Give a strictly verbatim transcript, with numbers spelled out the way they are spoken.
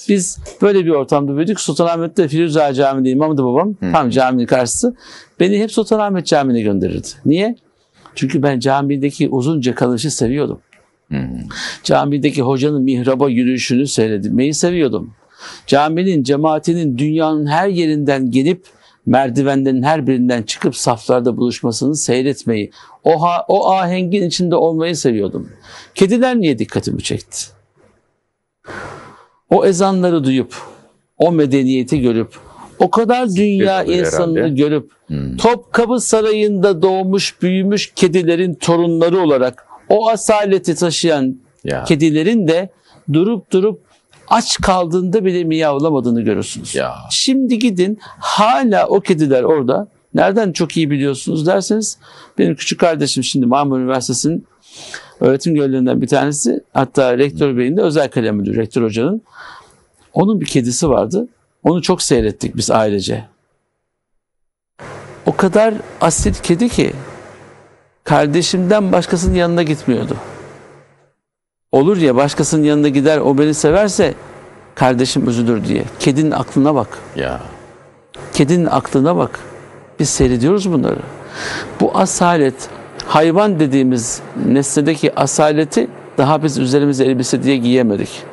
Biz böyle bir ortamda büyüdük. Sultanahmet'te Firuze Ağa Camii'nde imamdı babam. Hı. Tam caminin karşısı. Beni hep Sultanahmet Camii'ne gönderirdi. Niye? Çünkü ben camideki uzunca kalışı seviyordum. Hı. Camideki hocanın mihraba yürüyüşünü seyretmeyi seviyordum. Caminin, cemaatinin dünyanın her yerinden gelip merdivenlerin her birinden çıkıp saflarda buluşmasını seyretmeyi, o, ha, o ahengin içinde olmayı seviyordum. Kediler niye dikkatimi çekti? O ezanları duyup, o medeniyeti görüp, o kadar dünya insanını herhalde görüp, hmm. Topkapı Sarayı'nda doğmuş, büyümüş kedilerin torunları olarak o asaleti taşıyan ya. Kedilerin de durup durup aç kaldığında bile miyavlamadığını görürsünüz. Ya. Şimdi gidin, hala o kediler orada. Nereden çok iyi biliyorsunuz derseniz, benim küçük kardeşim şimdi Marmara Üniversitesi'nin öğretim görevlilerinden bir tanesi, hatta rektör beyin de özel kalem müdürü, rektör hocanın. Onun bir kedisi vardı. Onu çok seyrettik biz ailece. O kadar asil kedi ki kardeşimden başkasının yanına gitmiyordu. Olur ya, başkasının yanına gider, o beni severse kardeşim üzülür diye. Kedinin aklına bak. Ya. Kedinin aklına bak. Biz seyrediyoruz bunları. Bu asalet, hayvan dediğimiz nesnedeki asaleti daha biz üzerimize elbise diye giyemedik.